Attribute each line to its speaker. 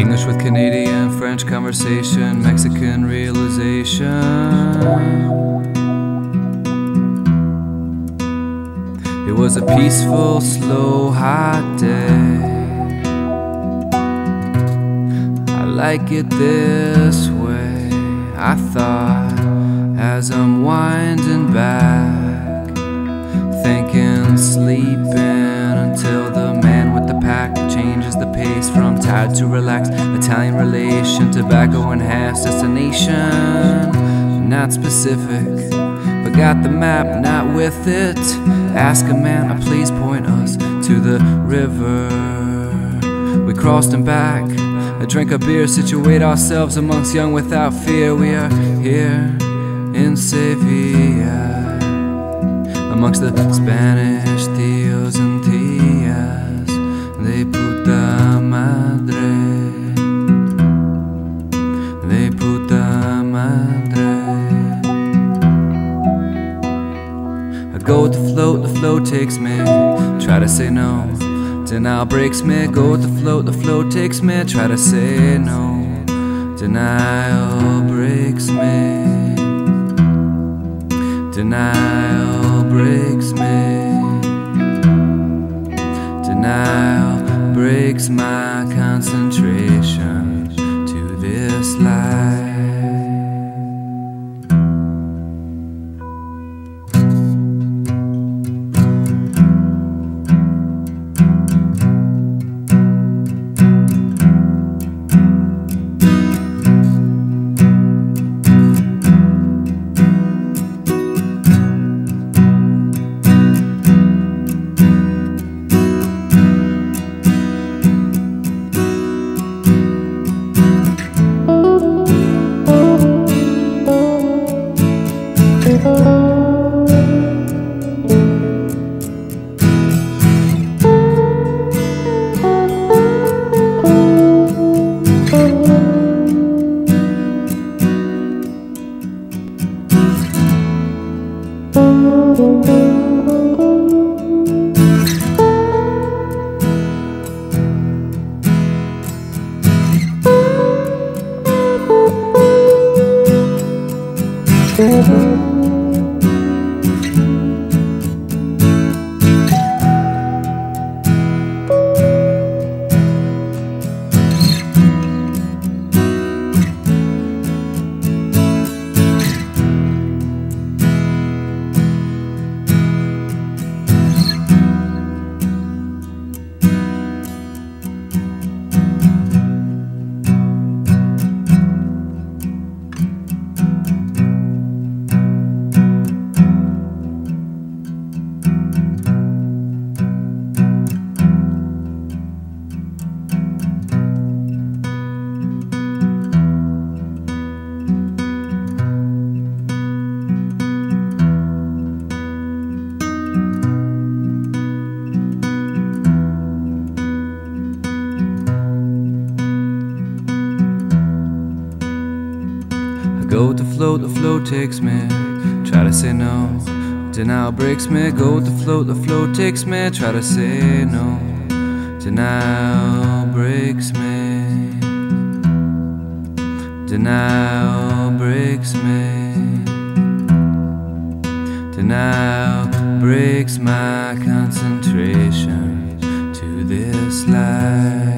Speaker 1: English with Canadian, French conversation, Mexican realization. It was a peaceful, slow, hot day. I like it this way, I thought, as I'm winding back, thinking, sleeping, until the man with the pack changes the pace from tired to relaxed. Italian relation, tobacco enhanced, destination not specific, but got the map not with it. Ask a man, please point us to the river. We crossed and back, a drink of beer, situate ourselves amongst young without fear. We are here in Sevilla, amongst the Spanish tíos and tías de puta madre, de puta madre. I go with the flow takes me, try to say no, denial breaks me. Go with the flow takes me, try to say no, denial breaks me. Denial breaks me. Denial breaks my concentration to this life. Go with the flow takes me, try to say no, denial breaks me. Go with the flow takes me, try to say no, denial breaks me. Denial breaks me. Denial breaks my concentration to this life.